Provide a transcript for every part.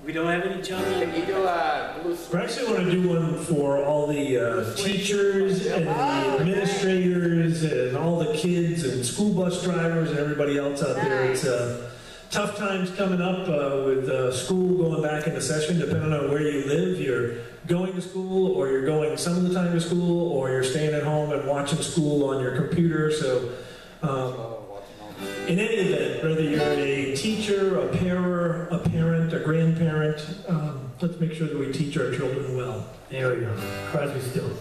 We don't have any children. Can you do a blue We actually want to do one for all the teachers and the administrators and all the kids and school bus drivers and everybody else out there. It's tough times coming up with school going back into session, depending on where you live. You're going to school, or you're going some of the time to school, or you're staying at home and watching school on your computer. So in any event, whether you're a teacher, a parent, a grandparent, let's make sure that we teach our children well. There we go. Crosby, Stills.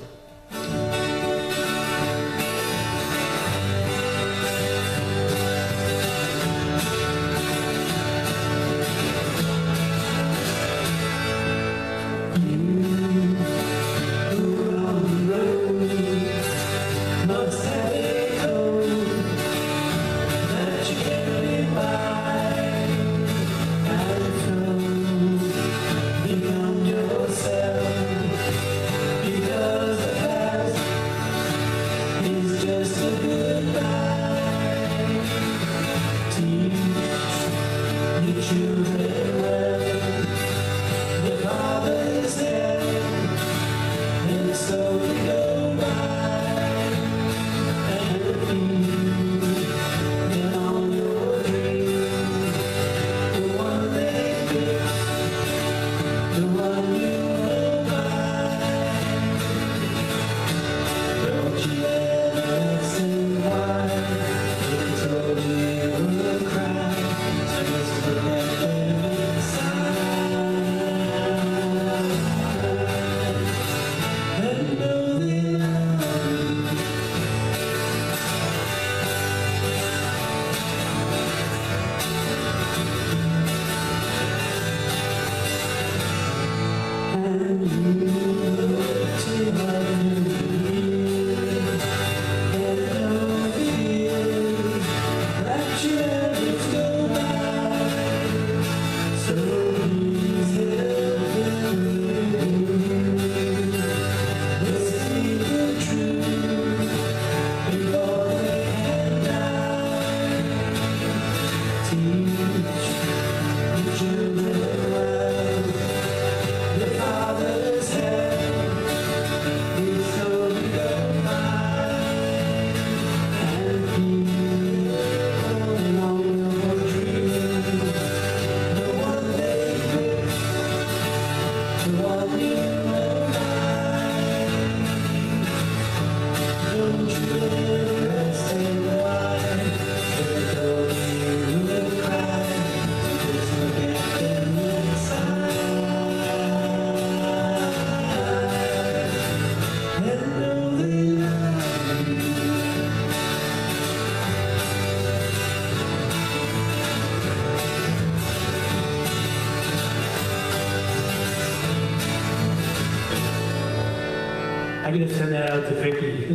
I'm going to send that out to Vicki.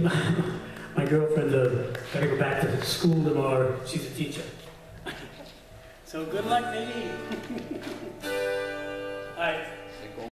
My girlfriend got to go back to school tomorrow. She's a teacher. So good luck, baby. All right.